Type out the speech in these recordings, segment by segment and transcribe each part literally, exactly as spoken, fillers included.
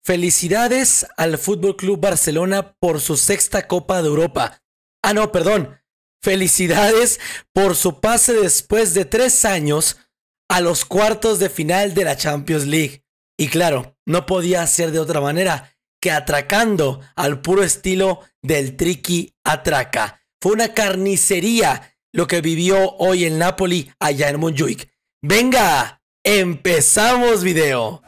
Felicidades al Fútbol Club Barcelona por su sexta Copa de Europa. Ah, no, perdón. Felicidades por su pase después de tres años a los cuartos de final de la Champions League. Y claro, no podía ser de otra manera que atracando al puro estilo del Triqui Atraca. Fue una carnicería lo que vivió hoy el Napoli allá en Montjuic. Venga, empezamos video.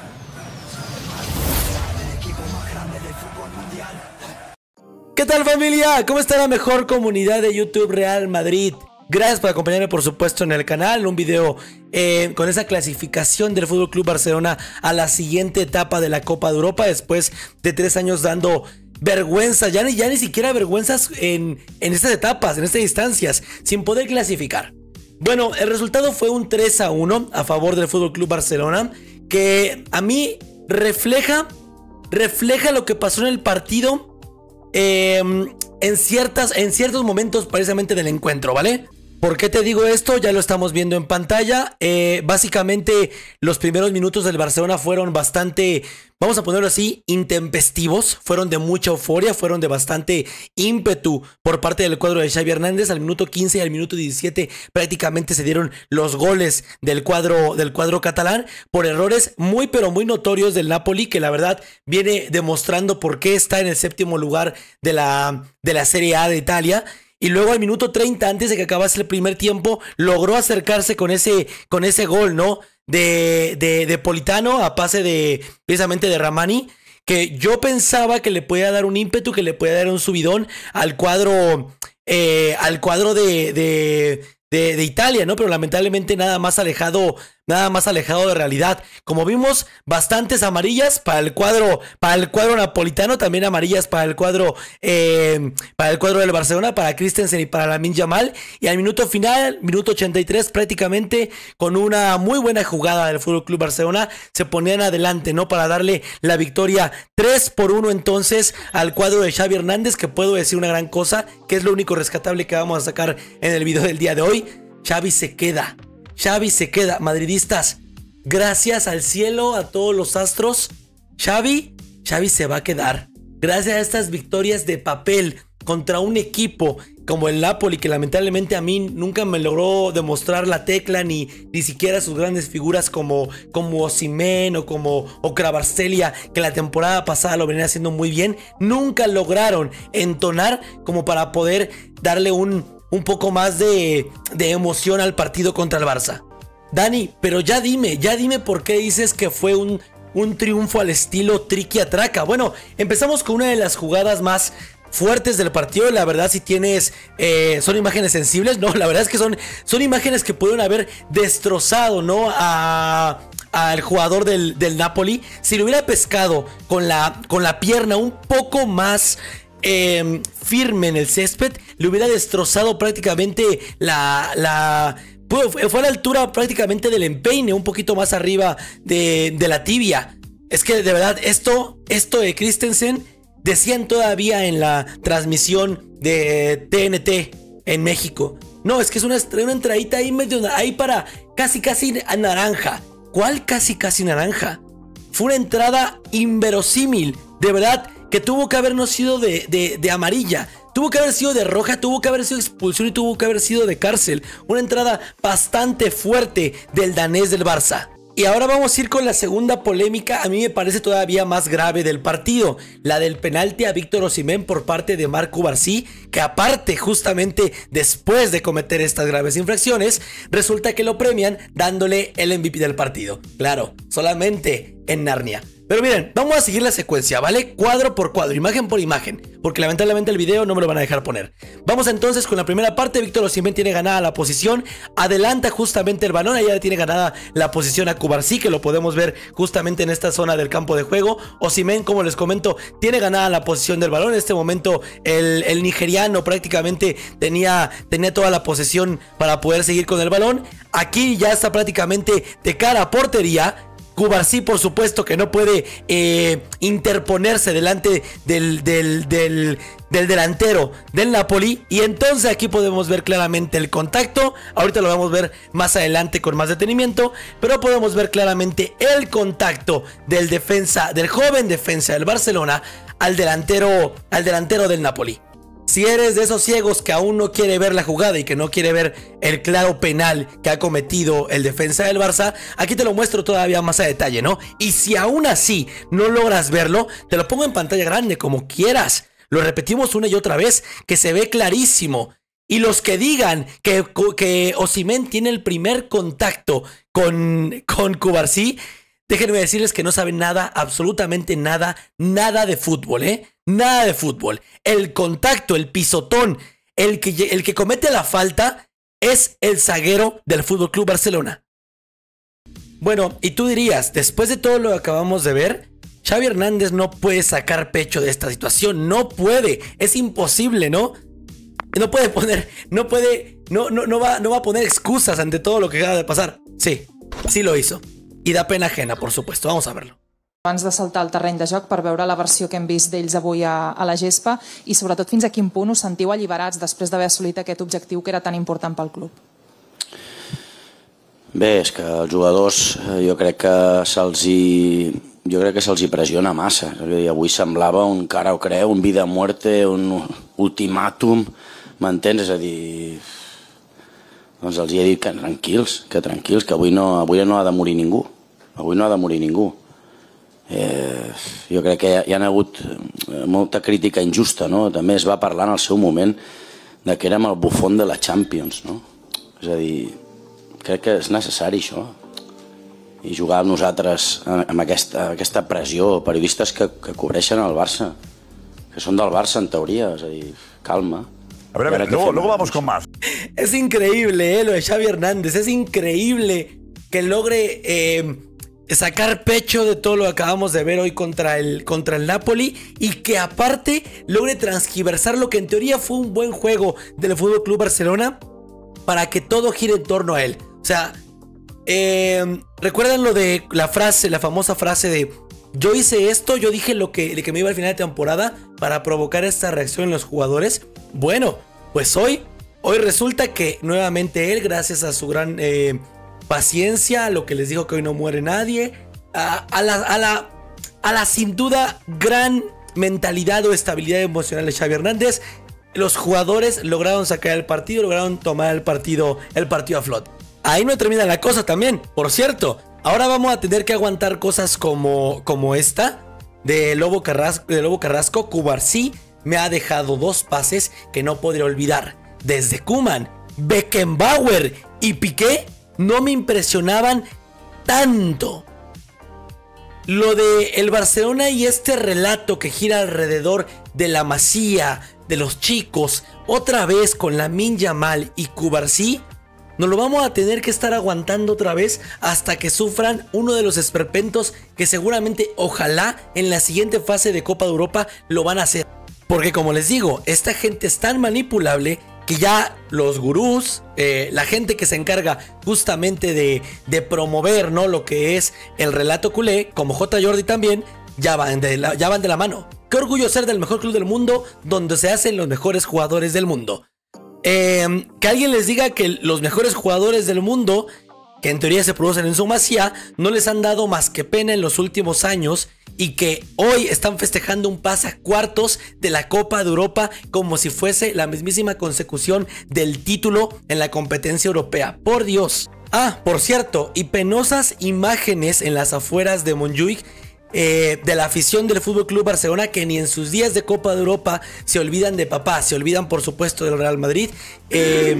¿Qué tal, familia? ¿Cómo está la mejor comunidad de YouTube Real Madrid? Gracias por acompañarme, por supuesto, en el canal. Un video eh, con esa clasificación del Fútbol Club Barcelona a la siguiente etapa de la Copa de Europa, después de tres años dando vergüenza, ya ni, ya ni siquiera vergüenzas en, en estas etapas, en estas instancias, sin poder clasificar. Bueno, el resultado fue un tres a uno a favor del Fútbol Club Barcelona, que a mí refleja, refleja lo que pasó en el partido. Eh, en, ciertas, en ciertos momentos precisamente del encuentro, ¿vale? ¿Por qué te digo esto? Ya lo estamos viendo en pantalla. Eh, básicamente los primeros minutos del Barcelona fueron bastante, vamos a ponerlo así, intempestivos. Fueron de mucha euforia, fueron de bastante ímpetu por parte del cuadro de Xavi Hernández. Al minuto quince y al minuto diecisiete prácticamente se dieron los goles del cuadro, del cuadro catalán por errores muy pero muy notorios del Napoli, que la verdad viene demostrando por qué está en el séptimo lugar de la, de la Serie A de Italia. Y luego al minuto treinta, antes de que acabase el primer tiempo, logró acercarse con ese, con ese gol, ¿no? De, de, de Politano a pase de, precisamente de Ramani, que yo pensaba que le podía dar un ímpetu, que le podía dar un subidón al cuadro, eh, al cuadro de, de, de, de Italia, ¿no? Pero lamentablemente nada más alejado, nada más alejado de realidad. Como vimos, bastantes amarillas para el cuadro, para el cuadro napolitano, también amarillas para el cuadro, eh, para el cuadro del Barcelona, para Christensen y para Lamine Yamal. Y al minuto final, minuto ochenta y tres, prácticamente con una muy buena jugada del F C Barcelona, se ponían adelante, ¿no? Para darle la victoria tres por uno entonces al cuadro de Xavi Hernández, que puedo decir una gran cosa, que es lo único rescatable que vamos a sacar en el video del día de hoy. Xavi se queda. Xavi se queda, madridistas, gracias al cielo, a todos los astros, Xavi, Xavi se va a quedar. Gracias a estas victorias de papel contra un equipo como el Napoli, que lamentablemente a mí nunca me logró demostrar la tecla, ni, ni siquiera sus grandes figuras como, como Osimhen o como o Kvaratskhelia, que la temporada pasada lo venían haciendo muy bien, nunca lograron entonar como para poder darle un... un poco más de, de emoción al partido contra el Barça. Dani, pero ya dime, ya dime por qué dices que fue un, un triunfo al estilo Triqui Atraca. Bueno, empezamos con una de las jugadas más fuertes del partido. La verdad, si tienes, eh, son imágenes sensibles, no, la verdad es que son, son imágenes que pudieron haber destrozado, ¿no? A... al jugador del, del Napoli. Si lo hubiera pescado con la, con la pierna un poco más Eh, firme en el césped, le hubiera destrozado prácticamente la, la fue, fue a la altura prácticamente del empeine, un poquito más arriba de, de la tibia. Es que de verdad esto, esto de Christensen, decían todavía en la transmisión de T N T en México, no, es que es una, una entradita ahí medio, ahí para casi casi naranja. ¿Cuál casi casi naranja? Fue una entrada inverosímil, de verdad, que tuvo que habernos sido de, de, de amarilla, tuvo que haber sido de roja, tuvo que haber sido expulsión y tuvo que haber sido de cárcel. Una entrada bastante fuerte del danés del Barça. Y ahora vamos a ir con la segunda polémica, a mí me parece todavía más grave del partido, la del penalti a Víctor Osimhen por parte de Marc Cubarsí, que aparte justamente después de cometer estas graves infracciones, resulta que lo premian dándole el M V P del partido. Claro, solamente en Narnia. Pero miren, vamos a seguir la secuencia, ¿vale? Cuadro por cuadro, imagen por imagen, porque lamentablemente el video no me lo van a dejar poner. Vamos entonces con la primera parte. Víctor Osimhen tiene ganada la posición, adelanta justamente el balón, allá tiene ganada la posición a Cubarsí, que lo podemos ver justamente en esta zona del campo de juego. Osimhen, como les comento, tiene ganada la posición del balón. En este momento el, el nigeriano prácticamente tenía, tenía toda la posesión para poder seguir con el balón. Aquí ya está prácticamente de cara a portería. Cubarsí, por supuesto, que no puede eh, interponerse delante del, del, del, del delantero del Napoli. Y entonces aquí podemos ver claramente el contacto. Ahorita lo vamos a ver más adelante con más detenimiento. Pero podemos ver claramente el contacto del defensa, del joven defensa del Barcelona al delantero, al delantero del Napoli. Si eres de esos ciegos que aún no quiere ver la jugada y que no quiere ver el claro penal que ha cometido el defensa del Barça, aquí te lo muestro todavía más a detalle, ¿no? Y si aún así no logras verlo, te lo pongo en pantalla grande, como quieras. Lo repetimos una y otra vez, que se ve clarísimo. Y los que digan que, que Osimhen tiene el primer contacto con, con Cubarsí, déjenme decirles que no saben nada, absolutamente nada, nada de fútbol, ¿eh? Nada de fútbol. El contacto, el pisotón, el que, el que comete la falta es el zaguero del F C Barcelona. Bueno, y tú dirías, después de todo lo que acabamos de ver, Xavi Hernández no puede sacar pecho de esta situación. No puede, es imposible, ¿no? No puede poner, no puede, no, no, no, va, no va a poner excusas ante todo lo que acaba de pasar. Sí, sí lo hizo. I da pena ajena, por supuesto. Vamos a verlo. Abans de saltar al terreny de joc per veure la versió que hem vist d'ells avui a, a la gespa i sobretot fins a quin punt us sentiu alliberats després d'haver assolit aquest objectiu que era tan important pel club. Bé, és que els jugadors jo crec que se'ls hi, jo crec que se'ls hi pressiona massa. Avui semblava un cara o creu, un vida o muerte, un ultimàtum, m'entens? És a dir, doncs els hi he dit que tranquils, que tranquils, que avui no, avui no ha de morir ningú. Avui no ha de morir ningú. Eh, jo crec que hi ha, hi ha hagut molta crítica injusta, no? També es va parlar en el seu moment de que érem el bufón de la Champions, no? És a dir, crec que és necessari això i jugar amb nosaltres amb aquesta, aquesta pressió, periodistes que, que cobreixen el Barça, que són del Barça en teoria, és a dir, calma. A ver, a ver, luego, luego vamos con más. Es increíble, eh, lo de Xavi Hernández, es increíble que logre eh, sacar pecho de todo lo que acabamos de ver hoy contra el, contra el Napoli y que aparte logre transgiversar lo que en teoría fue un buen juego del F C Barcelona para que todo gire en torno a él. O sea, eh, ¿recuerdan lo de la frase, la famosa frase de yo hice esto, yo dije lo que, de que me iba al final de temporada para provocar esta reacción en los jugadores? Bueno, pues hoy, hoy resulta que nuevamente él, gracias a su gran eh, paciencia, lo que les dijo que hoy no muere nadie, a, a, la, a, la, a la sin duda gran mentalidad o estabilidad emocional de Xavi Hernández, los jugadores lograron sacar el partido, lograron tomar el partido, el partido a flote. Ahí no termina la cosa también, por cierto. Ahora vamos a tener que aguantar cosas como, como esta de Lobo Carrasco, de Lobo Carrasco. Cubarsí me ha dejado dos pases que no podré olvidar. Desde Koeman, Beckenbauer y Piqué no me impresionaban tanto. Lo de el Barcelona y este relato que gira alrededor de la Masía, de los chicos, otra vez con Lamine Yamal y Cubarsí, nos lo vamos a tener que estar aguantando otra vez hasta que sufran uno de los esperpentos que seguramente, ojalá, en la siguiente fase de Copa de Europa lo van a hacer. Porque como les digo, esta gente es tan manipulable que ya los gurús, eh, la gente que se encarga justamente de, de promover, ¿no?, lo que es el relato culé, como J. Jordi también, ya van, de la, ya van de la mano. Qué orgullo ser del mejor club del mundo, donde se hacen los mejores jugadores del mundo. Eh, que alguien les diga que los mejores jugadores del mundo, que en teoría se producen en su Masía, no les han dado más que pena en los últimos años y que hoy están festejando un pase a cuartos de la Copa de Europa como si fuese la mismísima consecución del título en la competencia europea. Por Dios. Ah, por cierto, y penosas imágenes en las afueras de Montjuic eh, de la afición del F C Barcelona, que ni en sus días de Copa de Europa se olvidan de papá, se olvidan por supuesto del Real Madrid. Eh,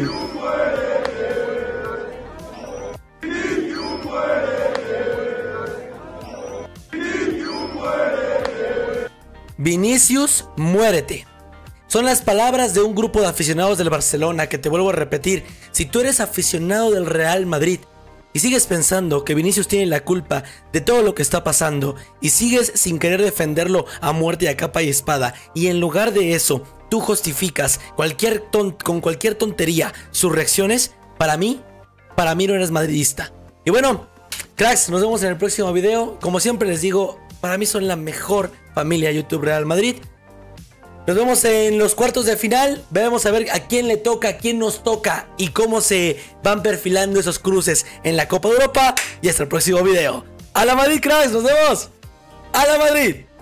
Vinicius, muérete. Son las palabras de un grupo de aficionados del Barcelona que, te vuelvo a repetir, si tú eres aficionado del Real Madrid y sigues pensando que Vinicius tiene la culpa de todo lo que está pasando y sigues sin querer defenderlo a muerte y a capa y espada, y en lugar de eso tú justificas cualquier ton con cualquier tontería sus reacciones, para mí, para mí no eres madridista. Y bueno, Cracks, nos vemos en el próximo video. Como siempre les digo, para mí son la mejor familia YouTube Real Madrid. Nos vemos en los cuartos de final. Vamos a ver a quién le toca, a quién nos toca y cómo se van perfilando esos cruces en la Copa de Europa. Y hasta el próximo video. ¡A la Madrid, cracks! ¡Nos vemos! ¡A la Madrid!